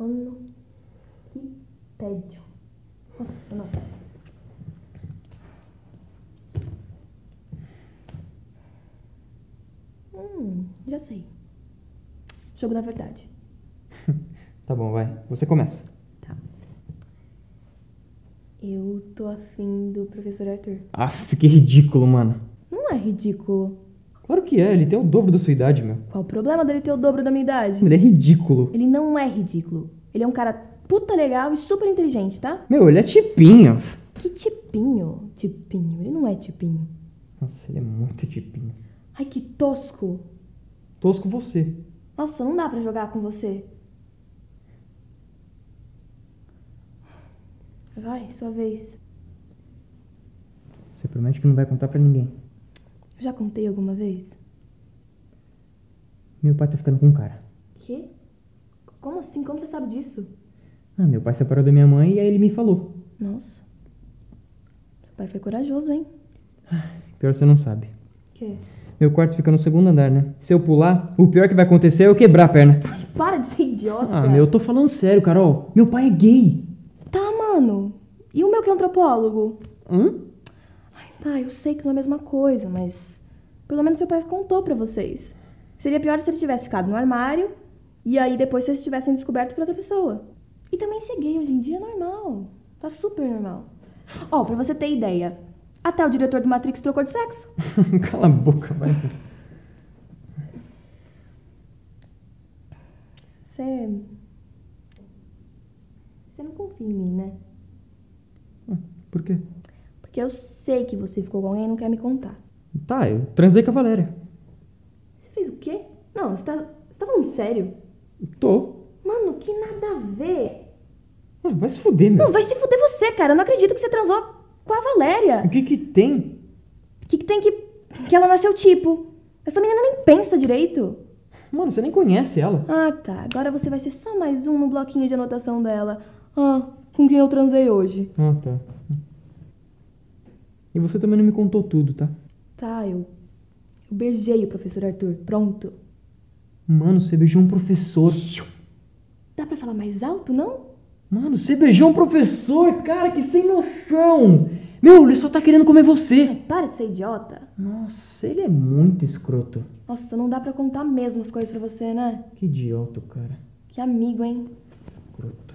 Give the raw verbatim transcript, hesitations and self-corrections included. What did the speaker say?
Mano, que tédio. Nossa, não. Hum, já sei. Jogo da verdade. Tá bom, vai. Você começa. Tá. Eu tô afim do professor Arthur. Aff, que ridículo, mano. Não é ridículo. Claro que é, ele tem o dobro da sua idade, meu. Qual o problema dele ter o dobro da minha idade? Ele é ridículo. Ele não é ridículo. Ele é um cara puta legal e super inteligente, tá? Meu, ele é tipinho. Que tipinho. Tipinho. Ele não é tipinho. Nossa, ele é muito tipinho. Ai, que tosco. Tosco você. Nossa, não dá pra jogar com você. Vai, sua vez. Você promete que não vai contar pra ninguém? Eu já contei alguma vez? Meu pai tá ficando com um cara. Quê? Como assim? Como você sabe disso? Ah, meu pai separou da minha mãe e aí ele me falou. Nossa. Seu pai foi corajoso, hein? Pior você não sabe. Quê? Meu quarto fica no segundo andar, né? Se eu pular, o pior que vai acontecer é eu quebrar a perna. Para de ser idiota. Ah, meu, eu tô falando sério, Carol. Meu pai é gay. Tá, mano. E o meu que é antropólogo? Hã? Ai, tá, eu sei que não é a mesma coisa, mas... Pelo menos seu pai contou pra vocês. Seria pior se ele tivesse ficado no armário e aí depois vocês tivessem descoberto por outra pessoa. E também ser gay hoje em dia é normal. Tá super normal. Ó, pra você ter ideia, até o diretor do Matrix trocou de sexo. Cala a boca, vai. Você... Você não confia em mim, né? Por quê? Porque eu sei que você ficou com alguém e não quer me contar. Tá, eu transei com a Valéria. Você fez o quê? Não, você tá, você tá falando sério? Tô. Mano, que nada a ver. Ah, vai se fuder, meu. Não, vai se fuder você, cara. Eu não acredito que você transou com a Valéria. O que que tem? O que, que tem que... Que ela não é seu tipo. Essa menina nem pensa direito. Mano, você nem conhece ela. Ah, tá. Agora você vai ser só mais um no bloquinho de anotação dela. Ah, com quem eu transei hoje. Ah, tá. E você também não me contou tudo, tá? Tá, eu... Eu beijei o professor Arthur. Pronto. Mano, você beijou um professor. Dá pra falar mais alto, não? Mano, você beijou um professor, cara, que sem noção. Meu, ele só tá querendo comer você. Ai, para de ser idiota. Nossa, ele é muito escroto. Nossa, não dá pra contar mesmo as coisas pra você, né? Que idiota, cara. Que amigo, hein? Escroto.